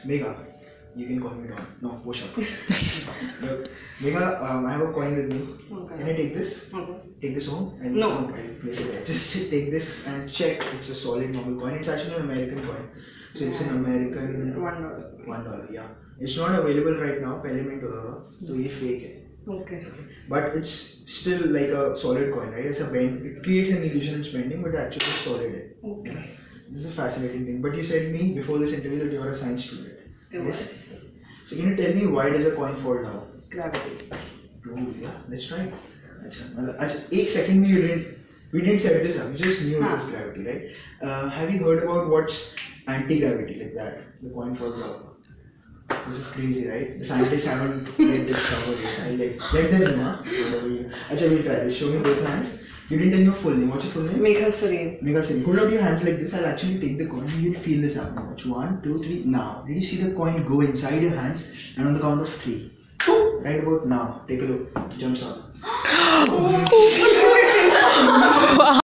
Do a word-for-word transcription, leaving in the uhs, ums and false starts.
Megha, you can call me Don. No, Poshak. Look, Megha, um, I have a coin with me. Okay. Can I take this? Okay. Take this home? And No. I'll place it there. Just take this and check. It's a solid normal coin. It's actually an American coin. So it's an American One dollar. One dollar, yeah. It's not available right now. पहले में तो था, तो ये fake है. Okay. Okay. But it's still like a solid coin, right? It's a bend. It creates an illusion it's bending, but actually it's solid. Okay. Yeah. This is a fascinating thing. But you said me before this interview that you are a science student. It Yes. was. So can you tell me why does a coin fall down? Gravity. True. Yeah. Let's try it. अच्छा, मतलब अच्छा एक second में you didn't we didn't set this up. We just knew it was gravity, right? Uh, have you heard about what's anti-gravity like that? The coin falls out. This is crazy, right? The scientists haven't yet discovered it. I like let them know. Whatever you. Achha, we'll try this. Show me both hands. You didn't tell me your full name. What's your full name? Megha Serene. Megha Serene. Hold out your hands like this. I'll actually take the coin. You'll feel this happen. Watch. One, two, three. Now. Did you see the coin go inside your hands? And on the count of three. Right about now. Take a look. Jumps up.